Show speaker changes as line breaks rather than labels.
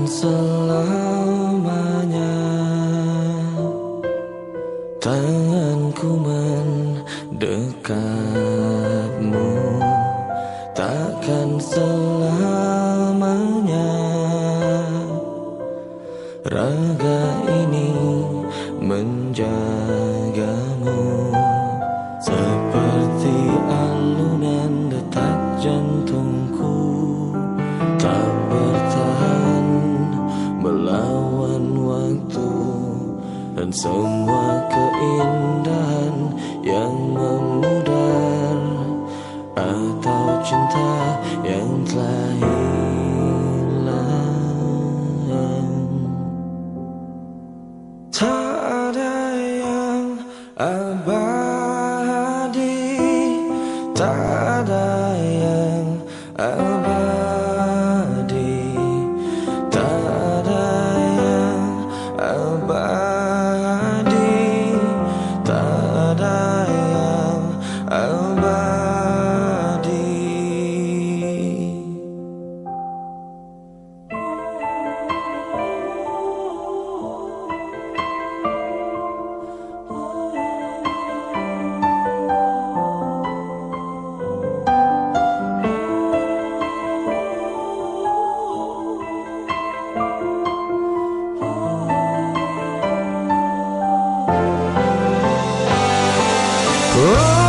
selamanya. Tanganku mendekapmu, takkan selamanya. Raga ini menjagamu, seperti alunan detak jantungku, tak bertahan melawan waktu dan semua keindahan yang memudar, atau cinta yang telah hilang. Tak ada yang abadi, tak ada yang abadi, tak ada yang abadi, tak ada yang abadi. Oh